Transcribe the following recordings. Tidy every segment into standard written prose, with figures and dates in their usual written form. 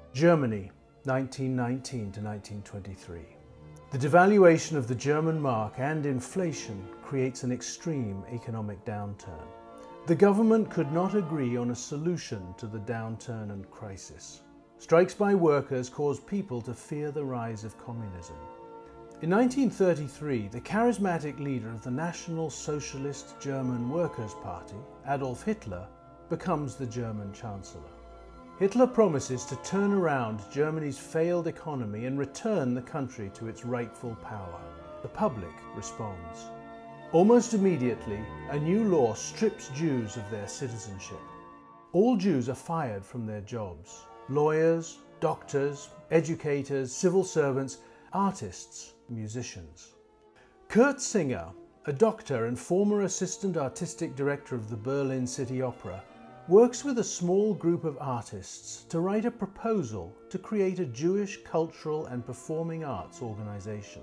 Germany, 1919 to 1923. The devaluation of the German mark and inflation creates an extreme economic downturn. The government could not agree on a solution to the downturn and crisis. Strikes by workers caused people to fear the rise of communism. In 1933, the charismatic leader of the National Socialist German Workers' Party, Adolf Hitler, becomes the German Chancellor. Hitler promises to turn around Germany's failed economy and return the country to its rightful power. The public responds. Almost immediately, a new law strips Jews of their citizenship. All Jews are fired from their jobs. Lawyers, doctors, educators, civil servants, artists, musicians. Kurt Singer, a doctor and former assistant artistic director of the Berlin City Opera, works with a small group of artists to write a proposal to create a Jewish cultural and performing arts organization.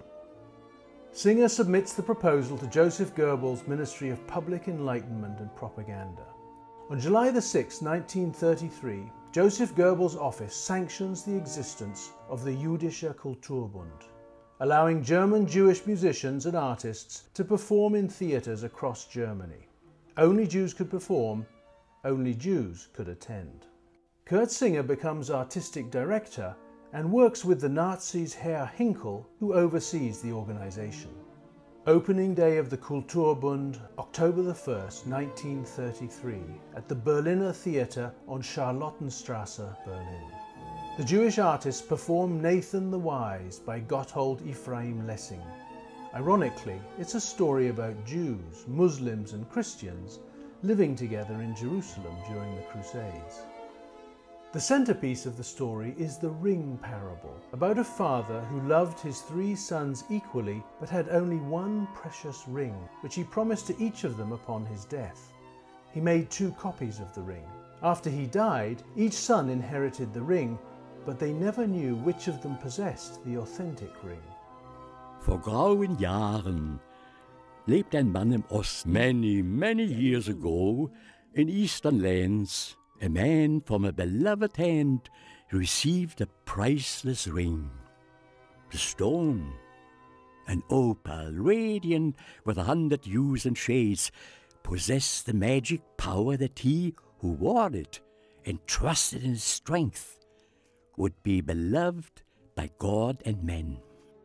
Singer submits the proposal to Joseph Goebbels' Ministry of Public Enlightenment and Propaganda. On July 6, 1933, Joseph Goebbels' office sanctions the existence of the Jüdische Kulturbund, allowing German Jewish musicians and artists to perform in theatres across Germany. Only Jews could perform, only Jews could attend. Kurt Singer becomes artistic director and works with the Nazis' Herr Hinkel, who oversees the organization. Opening day of the Kulturbund, October 1st, 1933, at the Berliner Theater on Charlottenstrasse, Berlin. The Jewish artists perform Nathan the Wise by Gotthold Ephraim Lessing. Ironically, it's a story about Jews, Muslims and Christians living together in Jerusalem during the Crusades. The centerpiece of the story is the ring parable, about a father who loved his 3 sons equally but had only one precious ring, which he promised to each of them upon his death. He made 2 copies of the ring. After he died, each son inherited the ring, but they never knew which of them possessed the authentic ring. Vor grauen Jahren lebt ein Mann im Osten. Many years ago, in eastern lands, a man from a beloved hand received a priceless ring. The stone, an opal radiant with 100 hues and shades, possessed the magic power that he who wore it and trusted in its strength would be beloved by God and men.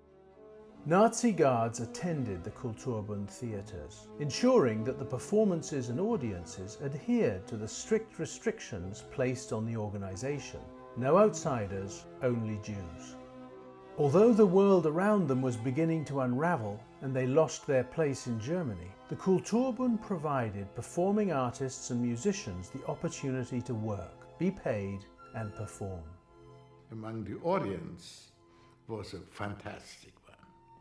Nazi guards attended the Kulturbund theatres, ensuring that the performances and audiences adhered to the strict restrictions placed on the organization. No outsiders, only Jews. Although the world around them was beginning to unravel and they lost their place in Germany, the Kulturbund provided performing artists and musicians the opportunity to work, be paid and perform. Among the audience was a fantastic one.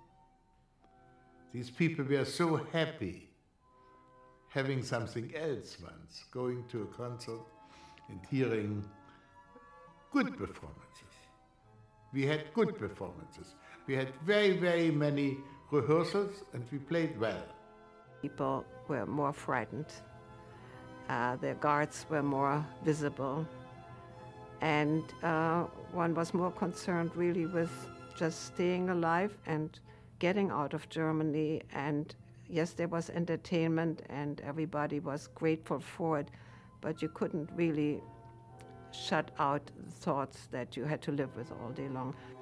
These people were so happy having something else once, going to a concert and hearing good performances. We had good performances. We had very many rehearsals and we played well. People were more frightened. Their guards were more visible. And one was more concerned really with just staying alive and getting out of Germany. And yes, there was entertainment and everybody was grateful for it, but you couldn't really shut out the thoughts that you had to live with all day long.